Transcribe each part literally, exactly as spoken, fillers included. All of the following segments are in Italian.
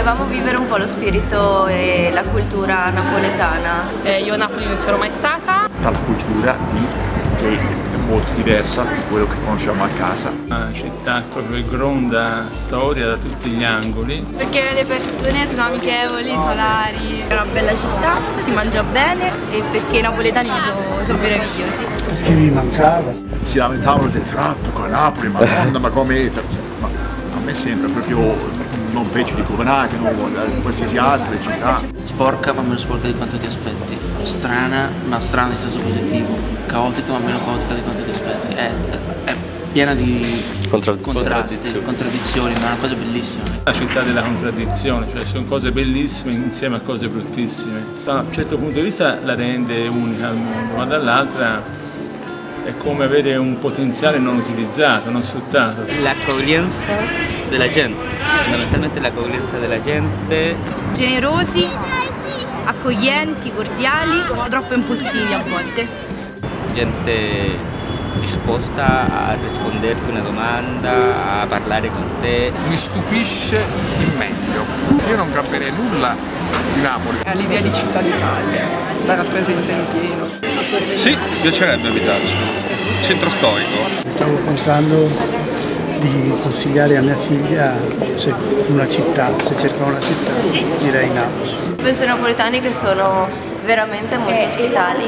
volevamo vivere un po' lo spirito e la cultura napoletana. Eh, io a Napoli non c'ero mai stata. Dalla cultura lì, che è molto diversa da quello che conosciamo a casa. Una città proprio gronda storia da tutti gli angoli. Perché le persone sono amichevoli, solari. È una bella città, si mangia bene e perché i napoletani sono, sono meravigliosi. Che mi mancava. Si lamentavano del traffico a Napoli, madonna, ma come... Ma a me sembra proprio non peggio di Copenaghen o di qualsiasi altra città. Sporca ma meno sporca di quanto ti aspetti, strana ma strana in senso positivo, caotica ma meno caotica di quanto ti aspetti, è, è piena di contrasti, contraddizioni, ma è una cosa bellissima. La città della contraddizione, cioè sono cose bellissime insieme a cose bruttissime. Da un certo punto di vista la rende unica al mondo, ma dall'altra è come avere un potenziale non utilizzato, non sfruttato. L'accoglienza della gente, fondamentalmente l'accoglienza della gente. Generosi, accoglienti, cordiali, troppo impulsivi a volte. Gente disposta a risponderti una domanda, a parlare con te. Mi stupisce il meglio. Io non cambierei nulla di Napoli. È l'idea di città d'Italia, la rappresenta in pieno. Sì, piacerebbe abitarci. Centro storico. Stavo pensando di consigliare a mia figlia se una città, se cerca una città, direi Napoli. Penso ai napoletani che sono veramente molto ospitali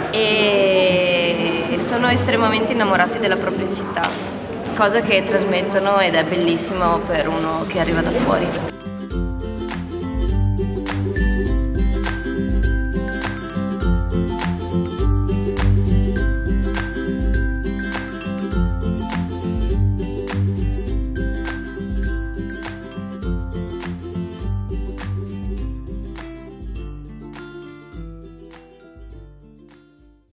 e sono estremamente innamorati della propria città, cosa che trasmettono ed è bellissimo per uno che arriva da fuori.